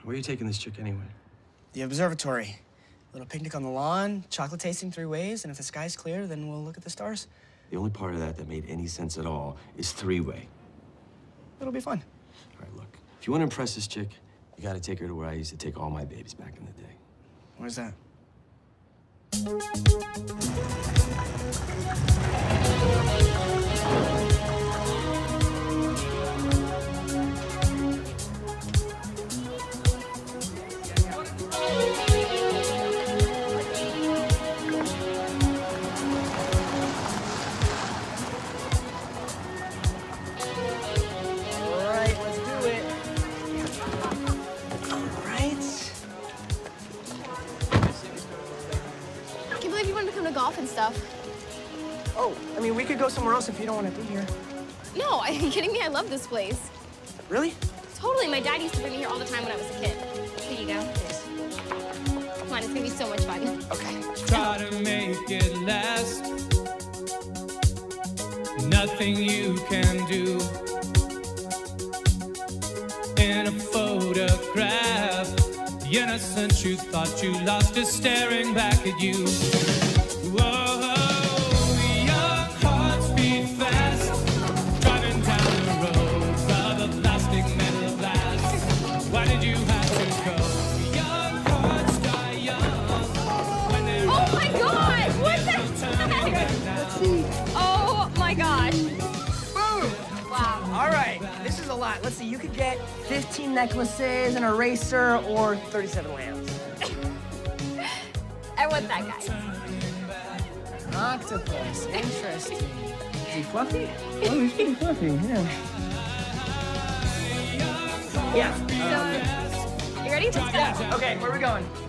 Where are you taking this chick anyway? The observatory. Little picnic on the lawn, chocolate tasting 3 ways, and if the sky's clear, then we'll look at the stars. The only part of that made any sense at all is 3-way. It'll be fun. All right, look. If you want to impress this chick, you got to take her to where I used to take all my babies back in the day. Where's that? Golf and stuff. Oh, I mean, we could go somewhere else if you don't want to be here. No, are you kidding me? I love this place. Really? Totally. My dad used to bring me here all the time when I was a kid. Here you go. Thanks. Come on, it's gonna be so much fun. Okay. Try to make it last. Nothing you can do. In a photograph, the innocent you thought you lost is staring back at you. Whoa, young hearts beat fast, driving down the road of a plastic metal blast. Why did you have to go? Young hearts die young when they're oh my God! What the heck? Let's see. Oh my gosh! Boom! Wow. All right, this is a lot. Let's see, you could get 15 necklaces, an eraser, or 37 lamps. I want that guy. Octopus, interesting. Is he fluffy? Oh, he's pretty fluffy, yeah. Yeah. So, you ready? Let's go. Okay, where are we going?